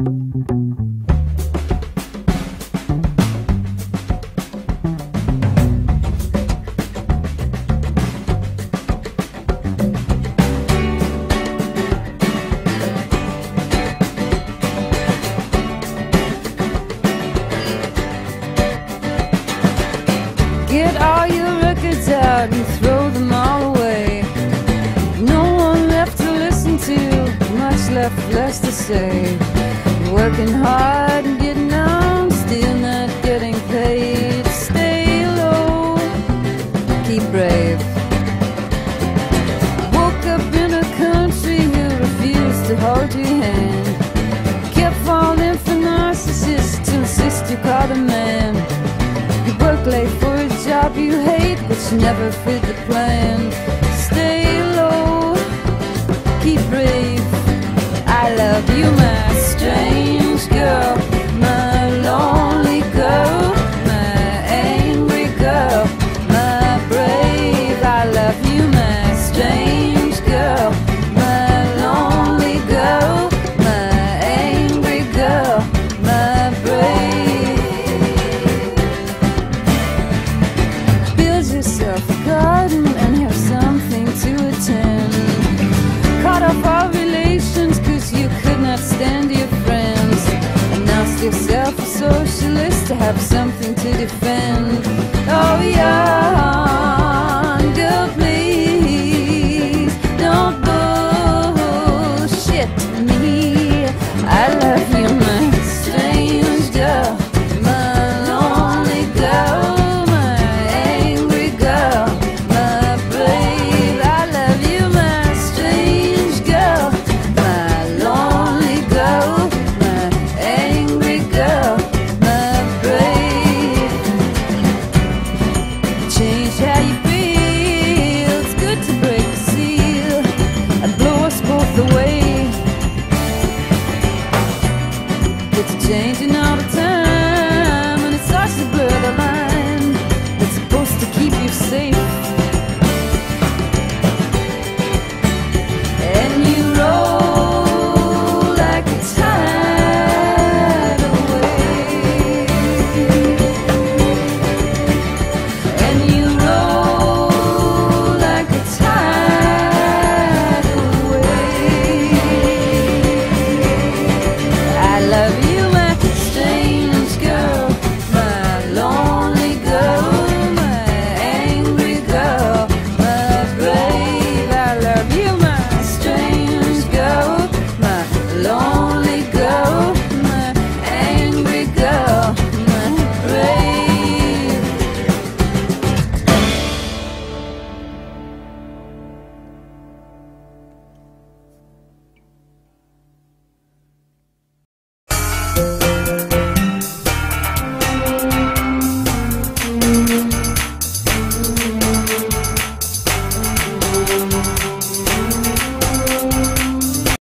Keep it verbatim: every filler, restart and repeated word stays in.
Get all your records out and throw them all away. No one left to listen to, much left less to say. Working hard and getting on, still not getting paid. Stay low, keep brave. Woke up in a country who refused to hold your hand. Kept falling for narcissists to insist you call the man. You work late for a job you hate, which never fit the plan. Stay low, keep brave. I love you, my strange girl, my lonely girl, my angry girl, my brave. I love you, my strange girl, my lonely girl, my angry girl, my brave. Build yourself a garden and have something to attend. Cut off all relations cause you could not stand your friends. Announce yourself a socialist to have something to defend.